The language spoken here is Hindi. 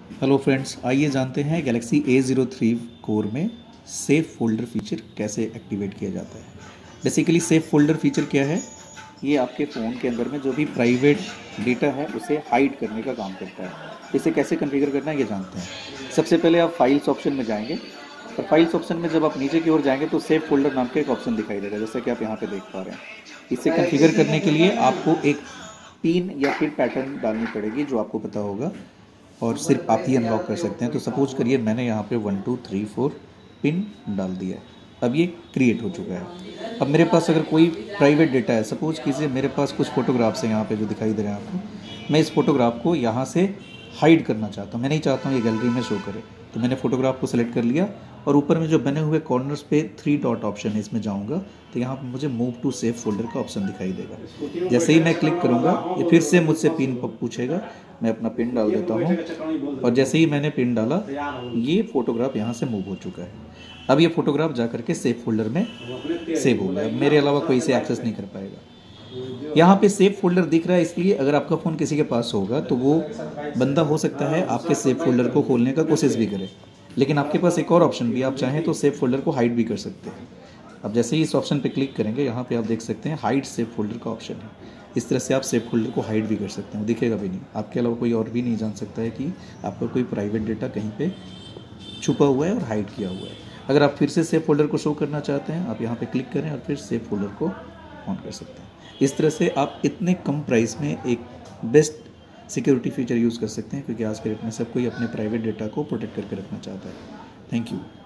हेलो फ्रेंड्स, आइए जानते हैं गैलेक्सी A03 कोर में सेव फोल्डर फीचर कैसे एक्टिवेट किया जाता है। बेसिकली सेव फोल्डर फीचर क्या है? ये आपके फ़ोन के अंदर में जो भी प्राइवेट डेटा है उसे हाइड करने का काम करता है। इसे कैसे कॉन्फ़िगर करना है ये जानते हैं। सबसे पहले आप फाइल्स ऑप्शन में जाएंगे और फाइल्स ऑप्शन में जब आप नीचे की ओर जाएंगे तो सेव फोल्डर नाम का एक ऑप्शन दिखाई देगा, जैसा कि आप यहाँ पे देख पा रहे हैं। इसे कॉन्फ़िगर करने के लिए आपको एक पिन या फिर पैटर्न डालनी पड़ेगी जो आपको पता होगा और सिर्फ आप ही अनलॉक कर सकते हैं। तो सपोज करिए मैंने यहाँ पे 1 2 3 4 पिन डाल दिया है। अब ये क्रिएट हो चुका है। अब मेरे पास अगर कोई प्राइवेट डेटा है, सपोज कीजिए मेरे पास कुछ फोटोग्राफ्स हैं यहाँ पे जो दिखाई दे रहे हैं आपको। मैं इस फोटोग्राफ को यहाँ से हाइड करना चाहता हूँ, मैं नहीं चाहता हूँ ये गैलरी में शो करे। तो मैंने फोटोग्राफ को सेलेक्ट कर लिया और ऊपर में जो बने हुए कॉर्नर्स पे 3 डॉट ऑप्शन है, इसमें जाऊँगा तो यहाँ पर मुझे मूव टू सेव फोल्डर का ऑप्शन दिखाई देगा। जैसे ही मैं क्लिक करूँगा ये फिर से मुझसे पिन पूछेगा। मैं अपना पिन डाल देता हूँ और जैसे ही मैंने पिन डाला ये फ़ोटोग्राफ यहाँ से मूव हो चुका है। अब ये फ़ोटोग्राफ जा करके सेव फोल्डर में सेव हो गया। अब मेरे अलावा कोई इसे एक्सेस नहीं कर पाएगा। यहाँ पे सेव फोल्डर दिख रहा है, इसलिए अगर आपका फ़ोन किसी के पास होगा तो वो बंदा हो सकता है आपके सेव फोल्डर को खोलने का कोशिश भी करे। लेकिन आपके पास एक और ऑप्शन भी, आप चाहें तो सेव फोल्डर को हाइड भी कर सकते हैं। अब जैसे ही इस ऑप्शन पे क्लिक करेंगे यहाँ पे आप देख सकते हैं हाइड सेव फोल्डर का ऑप्शन है। इस तरह से आप सेव फोल्डर को हाइड भी कर सकते हैं, वो दिखेगा भी नहीं। आपके अलावा कोई और भी नहीं जान सकता है कि आपका कोई प्राइवेट डेटा कहीं पे छुपा हुआ है और हाइड किया हुआ है। अगर आप फिर से सेव फोल्डर को शो करना चाहते हैं, आप यहाँ पे क्लिक करें और फिर सेव फोल्डर को ऑन कर सकते हैं। इस तरह से आप इतने कम प्राइस में एक बेस्ट सिक्योरिटी फीचर यूज़ कर सकते हैं, क्योंकि आज के डेट में सब कोई अपने प्राइवेट डेटा को प्रोटेक्ट करके रखना चाहता है। Thank you.